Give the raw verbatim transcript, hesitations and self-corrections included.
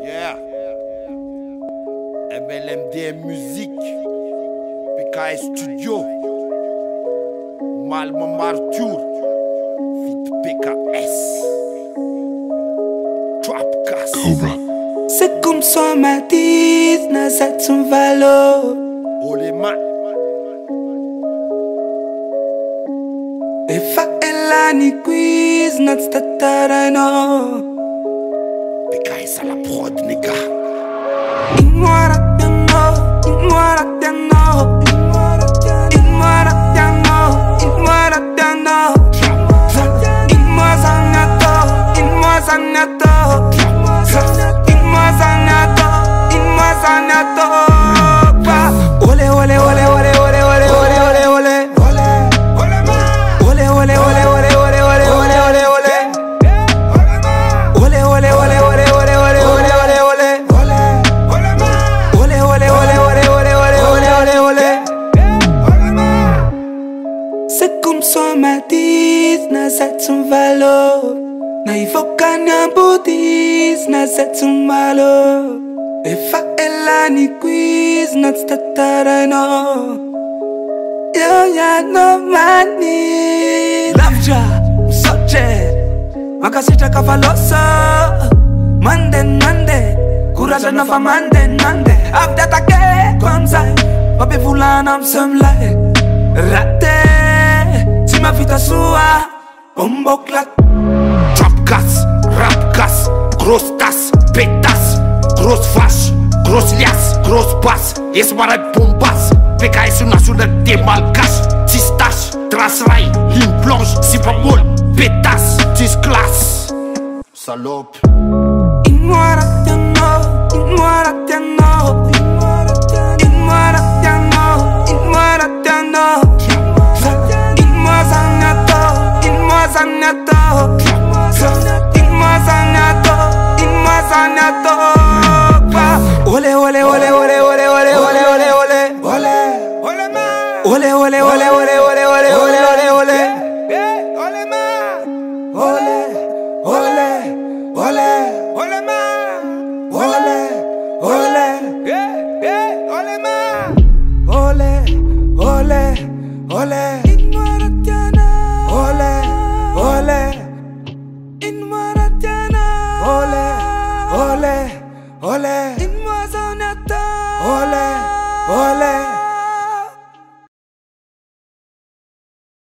Yeah. M L M D Musique, P K S Studio, Malma Martur, Fit P K S, Trapcast. Cobra. C'est comme ça ma dit, n'a ça son valeur. Oh les mains. E fa ela ni quiz, n'a statarano. P K S à la prod, nigga. Ignora piano, ignora piano, ignora piano, ignora piano. Ignora zanato, ignora zanato, ignora zanato, ignora zanato. Ole ole ole ole ole ole ole ole ole. Ole ole ole ole ole ole ole ole ole ole. Ole ole ole ole ole ole ole ole ole. Ole ole ole ole ole ole ole ole. C'est comme ça ma dit, n'a ça son valeur. Na ifoka na bouddhis, n'a ça son malheur. E fa ela ni quiz, n'a statarano. Yo ya no mani. Lavja, soche, makasita kafalosa. Mande mande, courage na fa mande mande. After take comme ça, papi fulana msemla. Raté, si ma vita sua, bombo clap. Trapcast, rapcast, grosse tasse, pétasse, grosse vache, grosse liasse, grosse passe, yes marat bombasse. P K S nationalité malgache, tistache, trace-rail, ligne blanche, si pas molle, pétasse, tis classe. Salope. Ignora piano, ignora piano, ignora piano, ignora piano. Ignora zanato, ignora zanato, ignora zanato, ignora zanato. Ole ole ole